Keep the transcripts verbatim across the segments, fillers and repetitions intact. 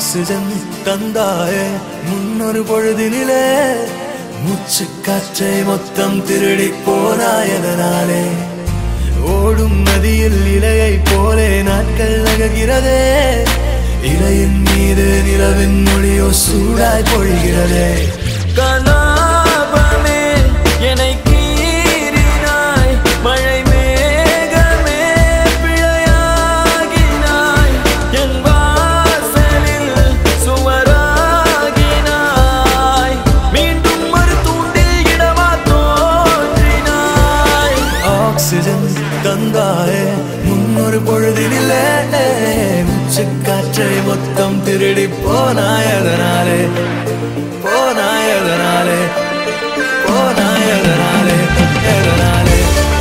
oxygen தந்தாயே முன்னொரு பொழுதினிலே மூச்சு காற்றை மொத்தம் திருடி போனாயதனாலே ஓடும் நதியில் இலையை போலே நாட்கள் நகர்கிறதே இலையின் மீது நிலவின் மொழியோ சூடாய் பொழிகிறதே கலாபமே என்னை கீறினாய் மழை மேகமே பிழையாகினாய் என் வாசலில் சுவராகினாய் மீண்டும் ஒரு தூண்டில் இடமா தோன்றினாய் ஆக்சிஜன் தந்தாயே முன்னொரு பொழுதினிலே மூச்சு காற்றை மொத்தம் திருடி போனாயதனாலே போனாயதனாலே போனாயதனாலே எதனாலே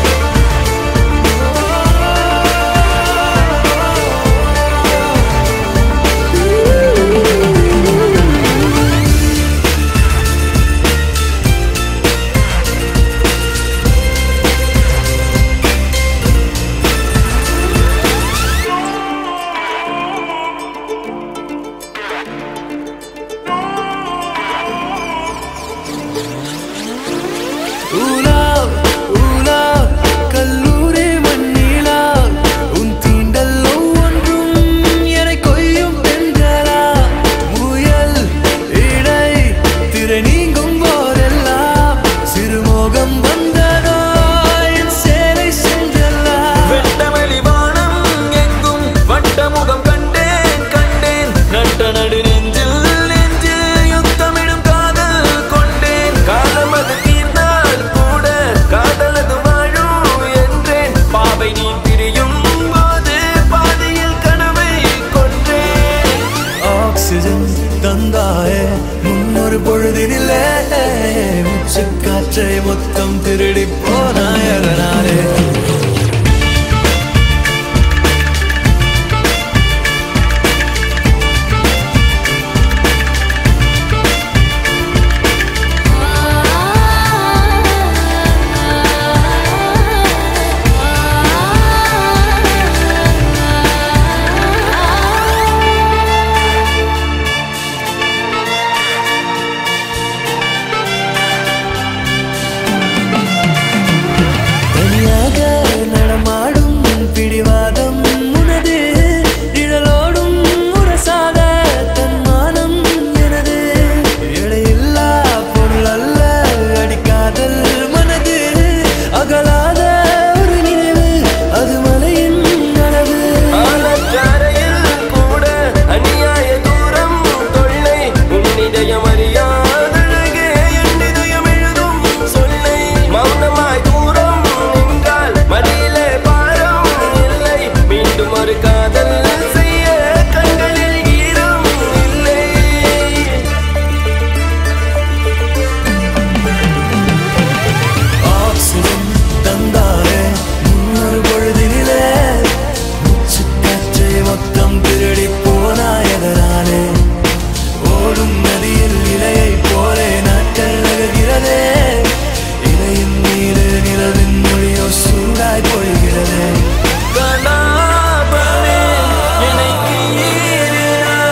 தந்தாயே முன்னொரு பொழுதினிலே மூச்சு காற்றை மொத்தம் திருடி போனாயதனாலே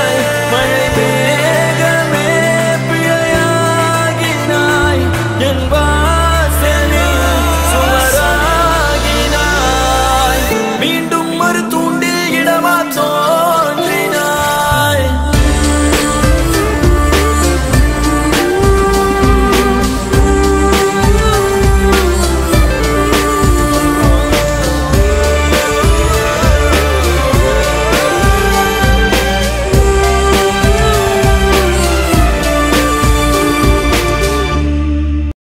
என்